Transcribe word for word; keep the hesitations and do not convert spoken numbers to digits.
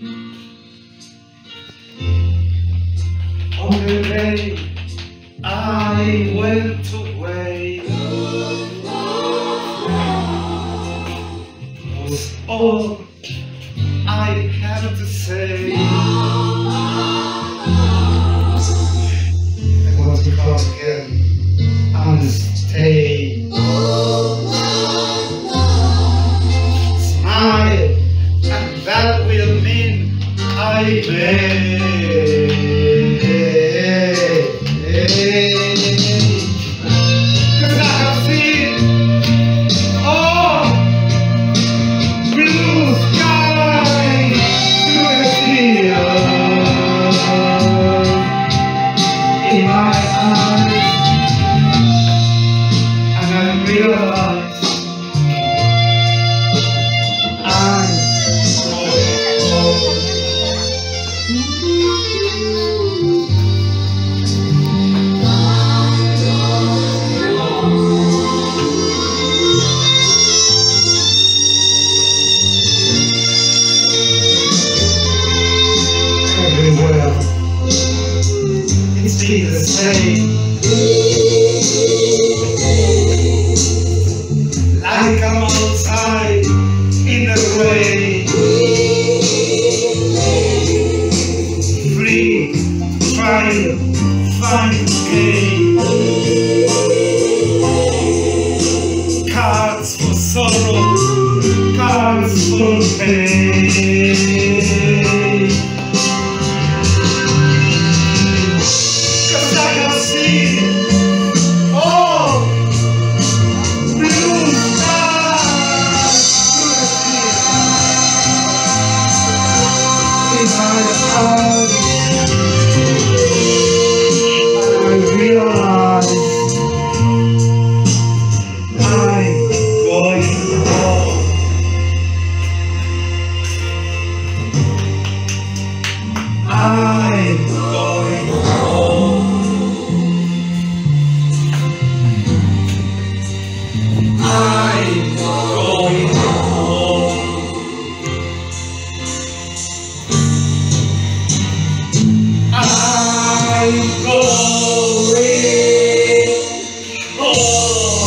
On the day I went away was all I had to say. I want to come again and stay. Smile, and that will mean I may. Cause I have seen all blue sky through the tears in my eyes, and I realize I'm growing old. Everywhere it's been the same, like I'm outside in the rain, free, trying to find gain, cards for sorrow, cards for pain. I'm going home. I'm going home. I'm going home.